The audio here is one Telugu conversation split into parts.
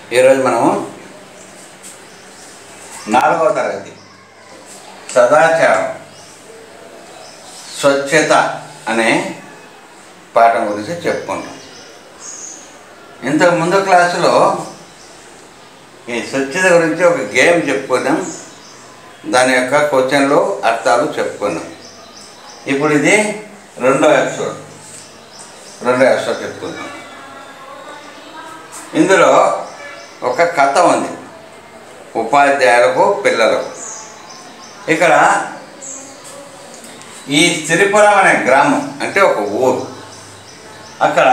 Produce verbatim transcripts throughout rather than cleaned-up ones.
ఈరోజు మనము నాలుగవ తరగతి సదాచారం స్వచ్ఛత అనే పాఠం గురించి చెప్పుకుంటాం. ఇంతకు ముందు క్లాసులో ఈ స్వచ్ఛత గురించి ఒక గేమ్ చెప్పుకున్నాం, దాని యొక్క క్వశ్చన్లు అర్థాలు చెప్పుకున్నాం. ఇప్పుడు ఇది రెండో ఎపిసోడ్ రెండో ఎపిసోడ్ చెప్పుకుందాం. ఇందులో ఒక కథ ఉంది, ఉపాధ్యాయులకు పిల్లలకు. ఇక్కడ ఈ సిరిపురం అనే గ్రామం అంటే ఒక ఊరు, అక్కడ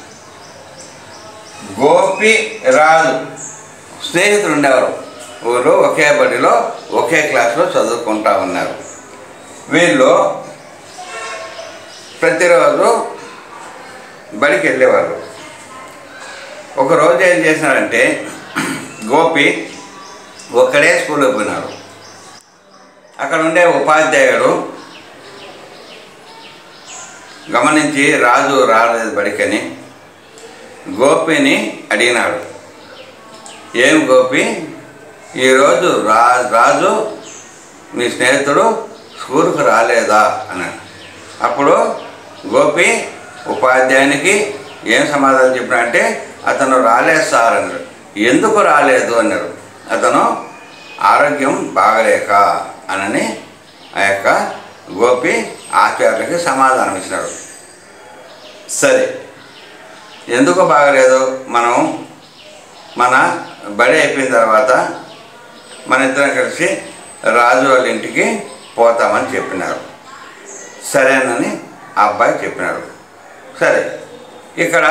గోపి రాజు స్నేహితులు ఉండేవారు. ఊరు ఒకే బడిలో ఒకే క్లాస్లో చదువుకుంటూ ఉన్నారు. వీళ్ళు ప్రతిరోజు బడికి వెళ్ళేవారు. ఒకరోజు ఏం చేసినారంటే, గోపి ఒక్కడే స్కూల్కి పోయినాడు. అక్కడ ఉండే ఉపాధ్యాయుడు గమనించి రాజు రాలేదు బడికని గోపిని అడిగినాడు, ఏం గోపి, ఈరోజు రా రాజు మీ స్నేహితుడు స్కూల్కి రాలేదా అన్నాడు. అప్పుడు గోపి ఉపాధ్యాయునికి ఏం సమాధానం చెప్పినంటే, అతను రాలేదు సార్ అన్నాడు. ఎందుకు రాలేదు అన్నాడు. అతను ఆరోగ్యం బాగలేక అనని ఆ యొక్క గోపి ఆచార్యులకి సమాధానం ఇచ్చినాడు. సరే, ఎందుకు బాగలేదు, మనం మన బడి అయిపోయిన తర్వాత మన ఇద్దరం కలిసి రాజు వాళ్ళ ఇంటికి పోతామని చెప్పినారు. సరేనని ఆ అబ్బాయి చెప్పినాడు. సరే, ఇక్కడ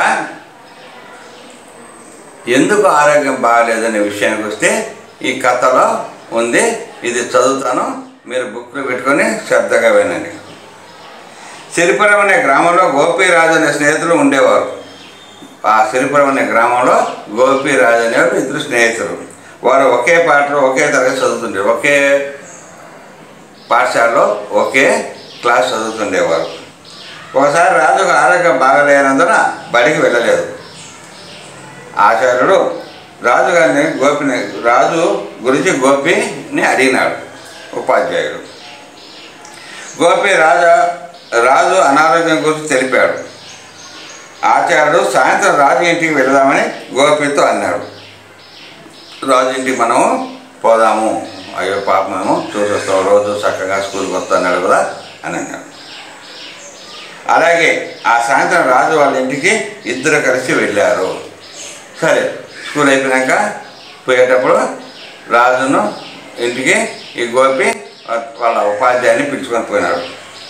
ఎందుకు ఆరోగ్యం బాగలేదనే విషయానికి వస్తే ఈ కథలో ఉంది. ఇది చదువుతాను, మీరు బుక్లు పెట్టుకొని శ్రద్ధగా వినండి. సిరిపురం అనే గ్రామంలో గోపిరాజు అనే స్నేహితులు ఉండేవారు. ఆ సిరిపురం అనే గ్రామంలో గోపిరాజు అనేవారు ఇద్దరు స్నేహితులు. వారు ఒకే పాటలో ఒకే తరగతి చదువుతుండేవారు. ఒకే పాఠశాలలో ఒకే క్లాస్ చదువుతుండేవారు. ఒకసారి రాజుకు ఆరోగ్యం బాగలేనందున బడికి వెళ్ళలేదు. ఆచార్యుడు రాజు గారిని గోపిని రాజు గురించి గోపిని అడిగినాడు ఉపాధ్యాయుడు. గోపి రాజా రాజు అనారోగ్యం గురించి తెలిపాడు. ఆచార్యుడు సాయంత్రం రాజు ఇంటికి వెళదామని గోపితో అన్నాడు. రాజు ఇంటికి మనము పోదాము, అయ్యో పాపమేమో చూసొస్తాం, రోజు చక్కగా స్కూల్కి వస్తున్నాడు కదా అని అన్నాడు. అలాగే ఆ సాయంత్రం రాజు వాళ్ళ ఇంటికి ఇద్దరు కలిసి వెళ్ళారు. సరే, స్కూల్ అయిపోయాక పోయేటప్పుడు రాజును ఇంటికి ఈ గోపి వాళ్ళ ఉపాధ్యాయుని పిలుచుకొని పోయినాడు.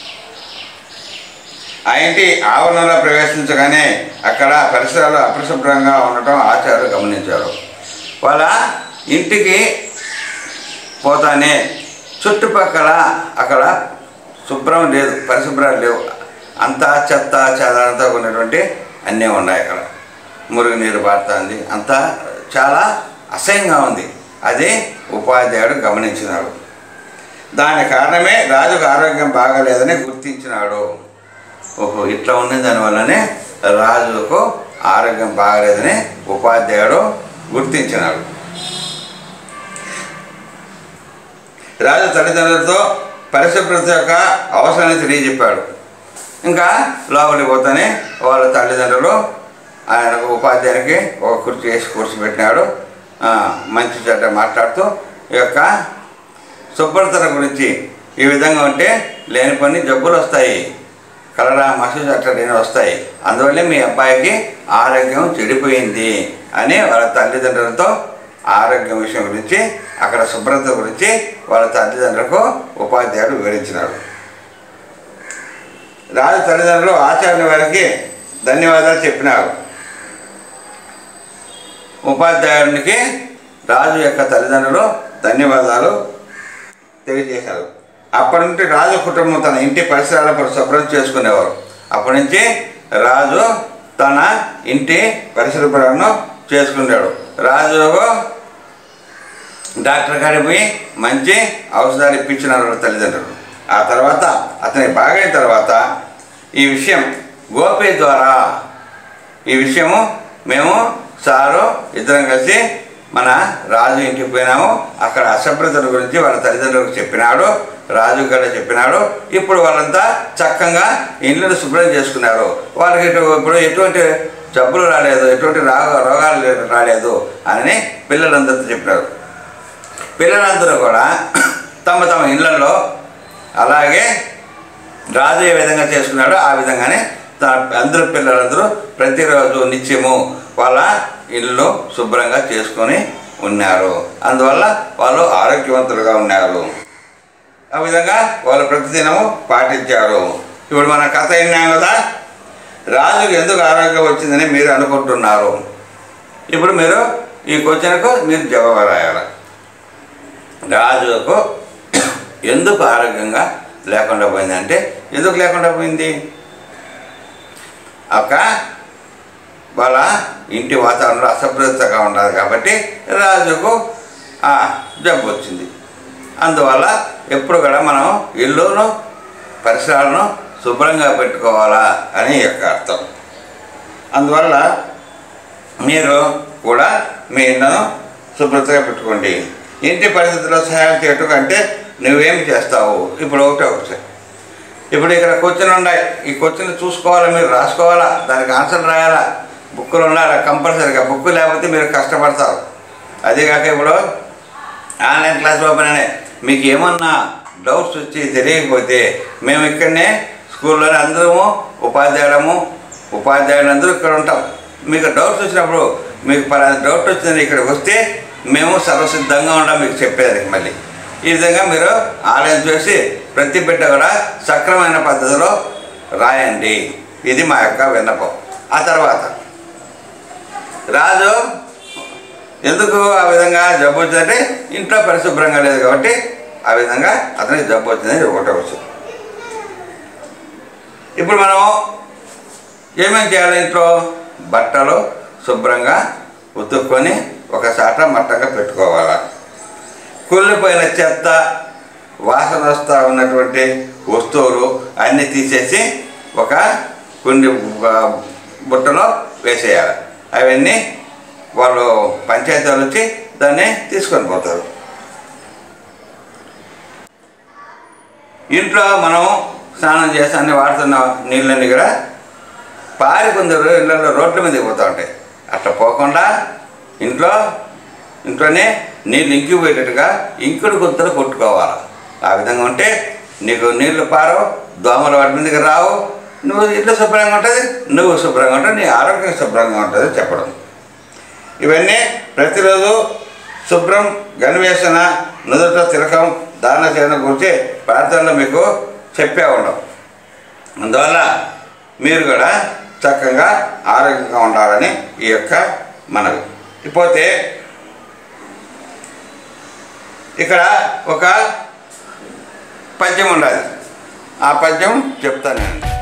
ఆ ఇంటి ఆవరణలో ప్రవేశించగానే అక్కడ పరిసరాలు అపరిశుభ్రంగా ఉండటం ఆచార్యులు గమనించారు. వాళ్ళ ఇంటికి పోతానే చుట్టుపక్కల అక్కడ శుభ్రం లేదు, పరిశుభ్రాలు లేవు, అంతా చెత్త చెదారంతో ఉన్నటువంటి అన్నీ ఉన్నాయి. అక్కడ మురుగునీరు పారుతుంది, అంతా చాలా అసహ్యంగా ఉంది. అది ఉపాధ్యాయుడు గమనించినాడు. దాని కారణమే రాజుకు ఆరోగ్యం బాగాలేదని గుర్తించినాడు. ఓహో, ఇట్లా ఉన్న దానివల్లనే రాజుకు ఆరోగ్యం బాగలేదని ఉపాధ్యాయుడు గుర్తించినాడు. రాజు తల్లిదండ్రులతో పరిశుభ్రత యొక్క అవసరాన్ని తెలియజెప్పాడు. ఇంకా లోపలికి పోతానే వాళ్ళ తల్లిదండ్రులు ఆయనకు ఉపాధ్యాయునికి ఒక కుర్చీ వేసి కూర్చోబెట్టినాడు. మంచి చెడ్డ మాట్లాడుతూ ఈ యొక్క శుభ్రత గురించి, ఈ విధంగా ఉంటే లేని పని జబ్బులు వస్తాయి, కలరా మసూజ్ అట్లా వస్తాయి, అందువల్లే మీ అబ్బాయికి ఆరోగ్యం చెడిపోయింది అని వాళ్ళ తల్లిదండ్రులతో ఆరోగ్యం విషయం గురించి, అక్కడ శుభ్రత గురించి వాళ్ళ తల్లిదండ్రులకు ఉపాధ్యాయుడు వివరించినాడు. రాజు తల్లిదండ్రులు ఆచార్యుల వారికి ధన్యవాదాలు చెప్పినారు. ఉపాధ్యాయునికి రాజు యొక్క తల్లిదండ్రులు ధన్యవాదాలు తెలియజేశారు. అప్పటి నుండి రాజు కుటుంబం తన ఇంటి పరిసరాలను శుభ్రం చేసుకునేవారు. అప్పటి నుంచి రాజు తన ఇంటి పరిశుభ్రతను చేసుకున్నాడు. రాజు డాక్టర్ గారికి పోయి మంచి ఔషధాలు ఇప్పించినారు తల్లిదండ్రులు. ఆ తర్వాత అతని బాగైన తర్వాత ఈ విషయం గోపి ద్వారా ఈ విషయము మేము సారు ఇద్దరం కలిసి మన రాజు ఇంటికి పోయినాము, అక్కడ అశుభ్రతల గురించి వాళ్ళ తల్లిదండ్రులకు చెప్పినాడు, రాజు కూడా చెప్పినాడు. ఇప్పుడు వాళ్ళంతా చక్కగా ఇళ్ళను శుభ్రం చేసుకున్నారు. వాళ్ళకి ఇప్పుడు ఎటువంటి జబ్బులు రాలేదు, ఎటువంటి రోగ రోగాలు రాలేదు అని పిల్లలందరితో చెప్పినారు. పిల్లలందరూ కూడా తమ తమ ఇళ్లలో అలాగే రాజు ఏ విధంగా చేసుకున్నాడో ఆ విధంగానే అందరూ పిల్లలందరూ ప్రతిరోజు నిత్యము వాళ్ళ ఇల్లు శుభ్రంగా చేసుకొని ఉన్నారు. అందువల్ల వాళ్ళు ఆరోగ్యవంతులుగా ఉన్నారు. ఆ విధంగా వాళ్ళు ప్రతిదినము పాటించారు. ఇప్పుడు మన కథ విన్నాం కదా, రాజుకు ఎందుకు ఆరోగ్యం వచ్చిందని మీరు అనుకుంటున్నారు. ఇప్పుడు మీరు ఈ క్వశ్చన్కు మీరు జవాబు రాయాలి. రాజుకు ఎందుకు ఆరోగ్యంగా లేకుండా పోయిందంటే, ఎందుకు లేకుండా పోయింది? ఒక వాళ్ళ ఇంటి వాతావరణంలో అశుభ్రతగా ఉండదు కాబట్టి రాజుకు జబ్బు వచ్చింది. అందువల్ల ఎప్పుడు కూడా మనం ఇల్లును పరిసరాలను శుభ్రంగా పెట్టుకోవాలా అని యొక్క అర్థం. అందువల్ల మీరు కూడా మీ ఇళ్ళను శుభ్రతగా పెట్టుకోండి. ఇంటి పరిస్థితుల్లో సహాయం చేయటం కంటే నువ్వేమి చేస్తావు? ఇప్పుడు ఒకటే ఒకటి ఇప్పుడు ఇక్కడ క్వశ్చన్ ఉన్నాయి, ఈ క్వశ్చన్ చూసుకోవాలా, మీరు రాసుకోవాలా, దానికి ఆన్సర్ రాయాలా, బుక్కులు ఉండాలి కంపల్సరీగా. బుక్ లేకపోతే మీరు కష్టపడతారు. అదేకాక ఇప్పుడు ఆన్లైన్ క్లాస్ ఓపెన్ అయినాయి. మీకు ఏమన్నా డౌట్స్ వచ్చి తెలియకపోతే మేము ఇక్కడనే స్కూల్లోనే అందరము ఉపాధ్యాయులము ఉపాధ్యాయులు అందరూ ఇక్కడ ఉంటాం. మీకు డౌట్స్ వచ్చినప్పుడు మీకు పలానా డౌట్ వచ్చిందని ఇక్కడికి వస్తే మేము సర్వసిద్ధంగా ఉంటాం మీకు చెప్పేదానికి. మళ్ళీ ఈ విధంగా మీరు ఆలయం చేసి ప్రతి బిడ్డ కూడా సక్రమైన పద్ధతిలో రాయండి. ఇది మా యొక్క విన్నపం. ఆ తర్వాత రాజు ఎందుకు ఆ విధంగా జబ్బు వచ్చిందంటే ఇంట్లో పరిశుభ్రంగా లేదు కాబట్టి ఆ విధంగా అతనికి జబ్బు వచ్చిందని ఒకటే వచ్చింది. ఇప్పుడు మనం ఏమేమి చేయాలి? ఇంట్లో బట్టలు శుభ్రంగా ఉతుక్కొని ఒక చాట మట్టంగా పెట్టుకోవాలి. కుళ్ళిపోయిన చెత్త, వాసన వస్తూ ఉన్నటువంటి వస్తువులు అన్నీ తీసేసి ఒక కుండి బుట్టలో వేసేయాలి. అవన్నీ వాళ్ళు పంచాయతీలు వచ్చి దాన్ని తీసుకొని పోతారు. ఇంట్లో మనం స్నానం చేసి అన్ని వాడుతున్న నీళ్ళని కూడా పారి కొందరు ఇళ్ళల్లో రోడ్ల మీదకి పోతూ ఉంటాయి. అట్లా పోకుండా ఇంట్లో ఇంట్లోనే నీళ్ళు ఇంకిపోయేటట్టుగా ఇంకుడు గుంతలు కొట్టుకోవాలి. ఆ విధంగా ఉంటే నీకు నీళ్లు పారవు, దోమలు వాటి మీదకి రావు, నువ్వు ఇల్లు శుభ్రంగా ఉంటుంది, నువ్వు శుభ్రంగా ఉంటుంది, నీ ఆరోగ్యం శుభ్రంగా ఉంటుంది చెప్పడం. ఇవన్నీ ప్రతిరోజు శుభ్రం, గణవేషణ, నుదుట తిలకం, దాన చేయడం గురించి ప్రార్థనలో మీకు చెప్పే ఉండవు. అందువల్ల మీరు కూడా చక్కగా ఆరోగ్యంగా ఉండాలని ఈ యొక్క మనవి. ఇకపోతే ఇక్కడ ఒక పద్యం ఉండాలి. ఆ పద్యం చెప్తాను నేను.